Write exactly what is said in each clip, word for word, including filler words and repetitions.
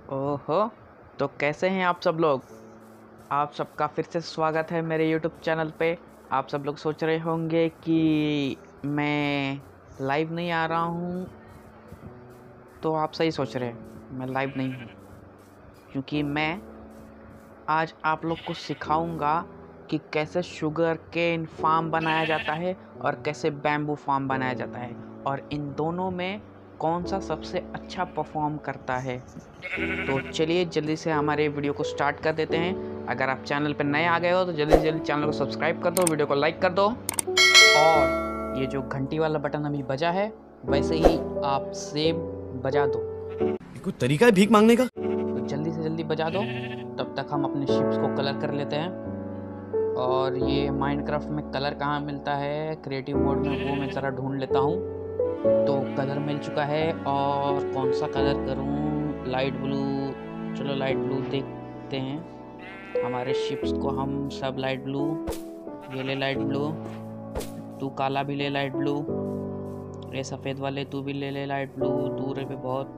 ओहो, तो कैसे हैं आप सब लोग। आप सबका फिर से स्वागत है मेरे यूट्यूब चैनल पे। आप सब लोग सोच रहे होंगे कि मैं लाइव नहीं आ रहा हूँ, तो आप सही सोच रहे हैं, मैं लाइव नहीं हूँ, क्योंकि मैं आज आप लोग को सिखाऊंगा कि कैसे शुगर केन फार्म बनाया जाता है और कैसे बैम्बू फार्म बनाया जाता है, और इन दोनों में कौन सा सबसे अच्छा परफॉर्म करता है। तो चलिए जल्दी से हमारे वीडियो को स्टार्ट कर देते हैं। अगर आप चैनल पर नए आ गए हो तो जल्दी से जल्दी चैनल को सब्सक्राइब कर दो, वीडियो को लाइक कर दो, और ये जो घंटी वाला बटन अभी बजा है वैसे ही आप सेम बजा दो। कोई तरीका है भीख मांगने का? तो जल्दी से जल्दी बजा दो। तब तक हम अपने शिप्स को कलर कर लेते हैं। और ये माइनक्राफ्ट में कलर कहाँ मिलता है क्रिएटिव मोड में, वो मैं ज़रा ढूंढ लेता हूँ। तो कलर मिल चुका है, और कौन सा कलर करूँ? Light blue. चलो लाइट ब्लू देखते हैं। हमारे शिप्स को हम सब लाइट ब्लू, ये ले लाइट ब्लू, तू काला भी ले लाइट ब्लू, ये सफ़ेद वाले तू भी ले ले लाइट ब्लू, दूर पे बहुत,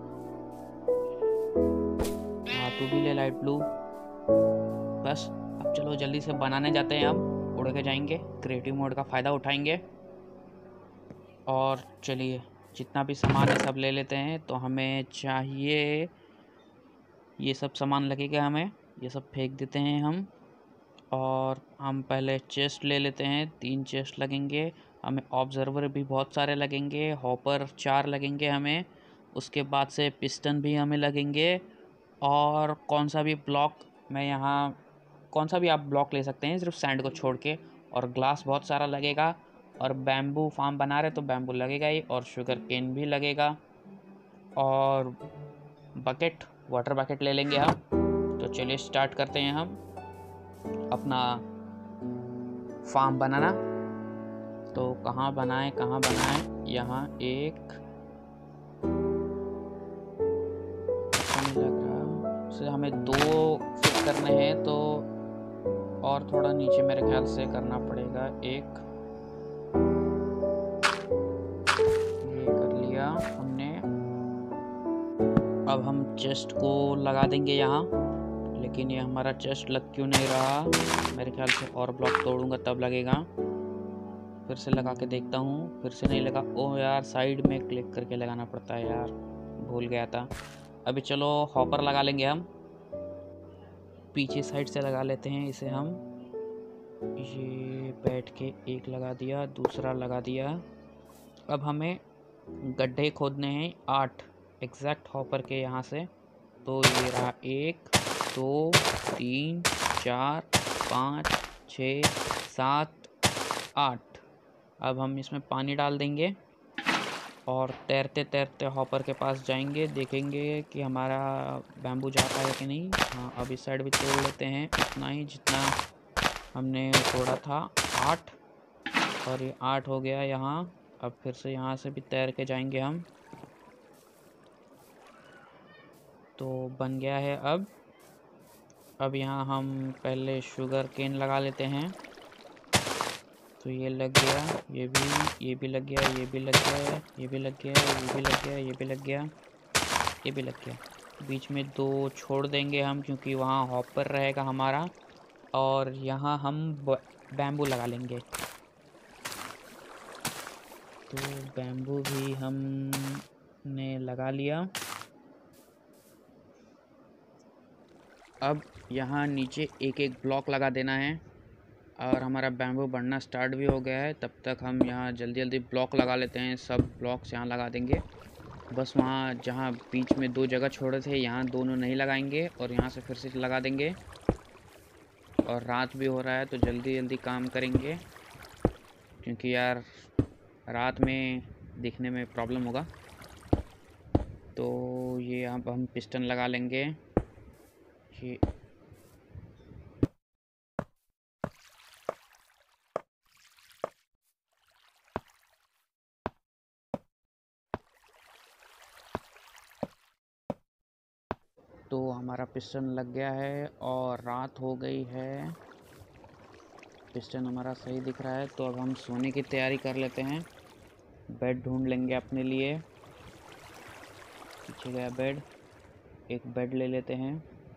हाँ तू भी ले लाइट ब्लू। बस अब चलो जल्दी से बनाने जाते हैं। हम उड़ के जाएंगे, क्रिएटिव मोड का फ़ायदा उठाएंगे। और चलिए जितना भी सामान है सब ले लेते हैं। तो हमें चाहिए ये सब सामान लगेगा, हमें ये सब फेंक देते हैं हम। और हम पहले चेस्ट ले लेते हैं, तीन चेस्ट लगेंगे हमें। ऑब्जर्वर भी बहुत सारे लगेंगे, हॉपर चार लगेंगे हमें। उसके बाद से पिस्टन भी हमें लगेंगे। और कौन सा भी ब्लॉक, मैं यहाँ कौन सा भी आप ब्लॉक ले सकते हैं सिर्फ सैंड को छोड़ के। और ग्लास बहुत सारा लगेगा, और बैम्बू फार्म बना रहे तो बैम्बू लगेगा ही, और शुगर केन भी लगेगा। और बकेट, वाटर बकेट ले लेंगे हम। तो चलिए स्टार्ट करते हैं हम अपना फार्म बनाना। तो कहाँ बनाएं कहाँ बनाएं, यहाँ एक अच्छा नहीं लग रहा, उसे हमें दो फिट करने हैं, तो और थोड़ा नीचे मेरे ख्याल से करना पड़ेगा। एक ये कर लिया हमने। अब हम चेस्ट को लगा देंगे यहाँ, लेकिन ये हमारा चेस्ट लग क्यों नहीं रहा? मेरे ख्याल से और ब्लॉक तोड़ूंगा तब लगेगा। फिर से लगा के देखता हूँ, फिर से नहीं लगा। ओह यार, साइड में क्लिक करके लगाना पड़ता है यार, भूल गया था। अभी चलो हॉपर लगा लेंगे हम, पीछे साइड से लगा लेते हैं इसे हम। ये बैठ के एक लगा दिया, दूसरा लगा दिया। अब हमें गड्ढे खोदने हैं आठ एग्जैक्ट हॉपर के यहाँ से। तो ये रहा एक, दो, तीन, चार, पाँच, छः, सात, आठ। अब हम इसमें पानी डाल देंगे और तैरते तैरते हॉपर के पास जाएंगे, देखेंगे कि हमारा बैम्बू जाता है कि नहीं। हाँ, अब इस साइड भी तोड़ लेते हैं, उतना ही जितना हमने तोड़ा था, आठ। और ये आठ हो गया यहाँ। अब फिर से यहाँ से भी तैर के जाएंगे हम। तो बन गया है अब। अब यहाँ हम पहले शुगर केन लगा लेते हैं। तो ये लग गया, ये भी ये भी लग गया, ये भी लग गया, ये भी लग गया, ये भी लग गया, ये भी लग गया, ये भी लग गया। बीच में दो छोड़ देंगे हम, क्योंकि वहाँ हॉपर रहेगा हमारा। और यहाँ हम बैम्बू लगा लेंगे। तो बैम्बू भी हमने लगा लिया। अब यहाँ नीचे एक एक ब्लॉक लगा देना है, और हमारा बैम्बू बढ़ना स्टार्ट भी हो गया है। तब तक हम यहाँ जल्दी जल्दी ब्लॉक लगा लेते हैं, सब ब्लॉक्स यहाँ लगा देंगे। बस वहाँ जहाँ बीच में दो जगह छोड़े थे, यहाँ दोनों नहीं लगाएंगे, और यहाँ से फिर से लगा देंगे। और रात भी हो रहा है तो जल्दी जल्दी काम करेंगे, क्योंकि यार रात में दिखने में प्रॉब्लम होगा। तो ये अब हम पिस्टन लगा लेंगे। ये तो हमारा पिस्टन लग गया है, और रात हो गई है। पिस्टन हमारा सही दिख रहा है। तो अब हम सोने की तैयारी कर लेते हैं। बेड ढूंढ लेंगे अपने लिए। पीछे गया बेड। एक बेड ले लेते हैं।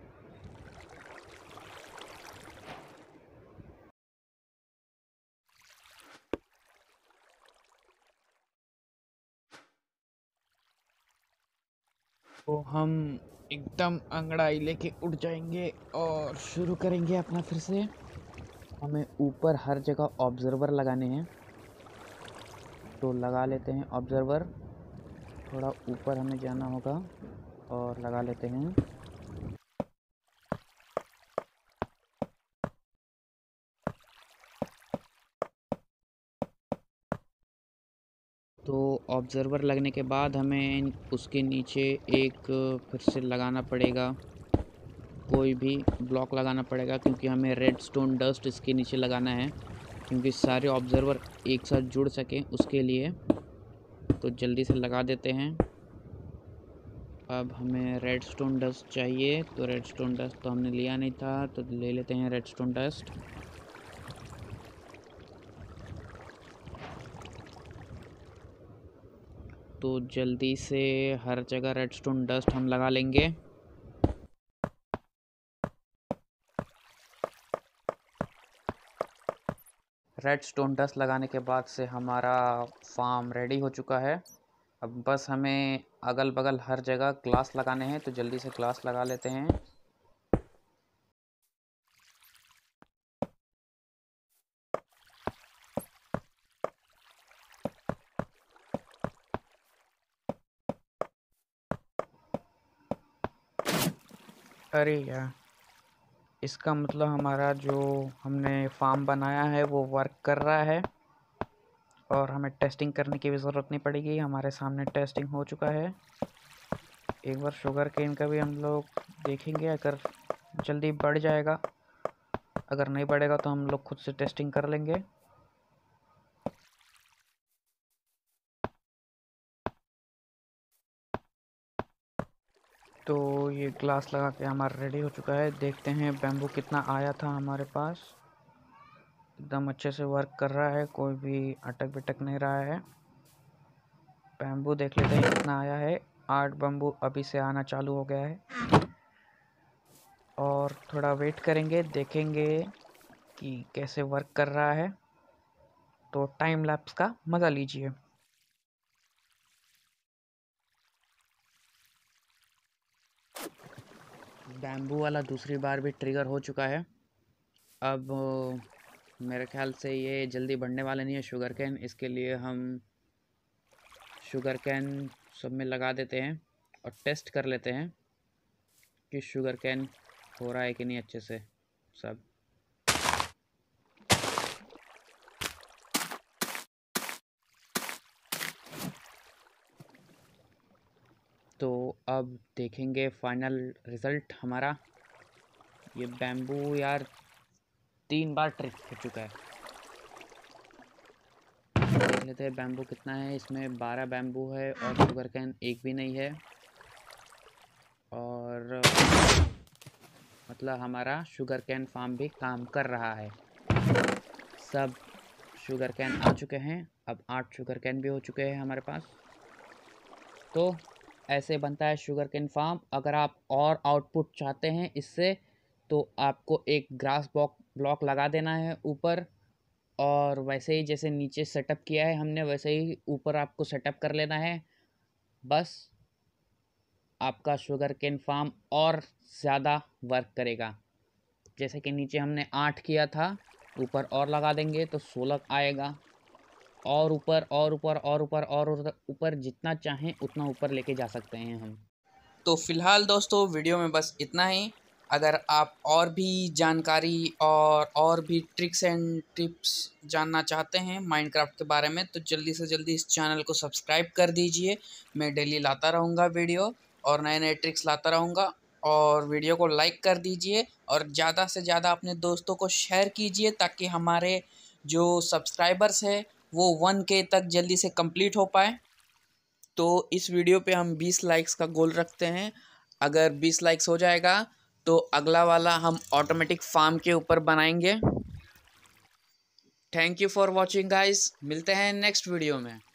तो हम एकदम अंगड़ाई लेके उठ जाएंगे और शुरू करेंगे अपना फिर से। हमें ऊपर हर जगह ऑब्जर्वर लगाने हैं, तो लगा लेते हैं ऑब्जर्वर। थोड़ा ऊपर हमें जाना होगा और लगा लेते हैं। तो ऑब्जर्वर लगने के बाद हमें उसके नीचे एक फिर से लगाना पड़ेगा, कोई भी ब्लॉक लगाना पड़ेगा, क्योंकि हमें रेड स्टोन डस्ट इसके नीचे लगाना है, क्योंकि सारे ऑब्जर्वर एक साथ जुड़ सकें उसके लिए। तो जल्दी से लगा देते हैं। अब हमें रेड स्टोन डस्ट चाहिए, तो रेड स्टोन डस्ट तो हमने लिया नहीं था, तो ले लेते हैं रेड स्टोन डस्ट। तो जल्दी से हर जगह रेड स्टोन डस्ट हम लगा लेंगे। रेड स्टोन डस्ट लगाने के बाद से हमारा फार्म रेडी हो चुका है। अब बस हमें अगल बगल हर जगह ग्लास लगाने हैं, तो जल्दी से ग्लास लगा लेते हैं। अरे यार, इसका मतलब हमारा जो हमने फार्म बनाया है वो वर्क कर रहा है और हमें टेस्टिंग करने की भी ज़रूरत नहीं पड़ेगी। हमारे सामने टेस्टिंग हो चुका है। एक बार शुगर केन का भी हम लोग देखेंगे, अगर जल्दी बढ़ जाएगा, अगर नहीं बढ़ेगा तो हम लोग खुद से टेस्टिंग कर लेंगे। तो ये ग्लास लगा के हमारा रेडी हो चुका है। देखते हैं बैम्बू कितना आया था हमारे पास। एकदम अच्छे से वर्क कर रहा है, कोई भी अटक बिटक नहीं रहा है। बैम्बू देख लेते हैं कितना आया है। आठ बैम्बू अभी से आना चालू हो गया है, और थोड़ा वेट करेंगे, देखेंगे कि कैसे वर्क कर रहा है। तो टाइम लैप्स का मज़ा लीजिए। बैम्बू वाला दूसरी बार भी ट्रिगर हो चुका है। अब मेरे ख्याल से ये जल्दी बढ़ने वाले नहीं है शुगर कैन, इसके लिए हम शुगर कैन सब में लगा देते हैं और टेस्ट कर लेते हैं कि शुगर कैन हो रहा है कि नहीं अच्छे से सब। तो अब देखेंगे फाइनल रिज़ल्ट हमारा। ये बैम्बू यार तीन बार ट्रिक हो चुका है। देख लेते हैं बैम्बू कितना है। इसमें बारह बैम्बू है और शुगर कैन एक भी नहीं है, और मतलब हमारा शुगर कैन फार्म भी काम कर रहा है। सब शुगर कैन आ चुके हैं। अब आठ शुगर कैन भी हो चुके हैं हमारे पास। तो ऐसे बनता है शुगर कैन फार्म। अगर आप और आउटपुट चाहते हैं इससे, तो आपको एक ग्रास ब्लॉक ब्लॉक लगा देना है ऊपर, और वैसे ही जैसे नीचे सेटअप किया है हमने वैसे ही ऊपर आपको सेटअप कर लेना है। बस आपका शुगर केन फार्म और ज़्यादा वर्क करेगा। जैसे कि नीचे हमने आठ किया था, ऊपर और लगा देंगे तो सोलह आएगा, और ऊपर और ऊपर और ऊपर और ऊपर जितना चाहें उतना ऊपर लेके जा सकते हैं हम। तो फ़िलहाल दोस्तों वीडियो में बस इतना ही। अगर आप और भी जानकारी और और भी ट्रिक्स एंड टिप्स जानना चाहते हैं माइनक्राफ्ट के बारे में, तो जल्दी से जल्दी इस चैनल को सब्सक्राइब कर दीजिए। मैं डेली लाता रहूँगा वीडियो और नए नए ट्रिक्स लाता रहूँगा। और वीडियो को लाइक कर दीजिए और ज़्यादा से ज़्यादा अपने दोस्तों को शेयर कीजिए, ताकि हमारे जो सब्सक्राइबर्स है वो वन के तक जल्दी से कंप्लीट हो पाए। तो इस वीडियो पे हम बीस लाइक्स का गोल रखते हैं। अगर बीस लाइक्स हो जाएगा तो अगला वाला हम ऑटोमेटिक फार्म के ऊपर बनाएंगे। Thank you for watching guys, मिलते हैं नेक्स्ट वीडियो में।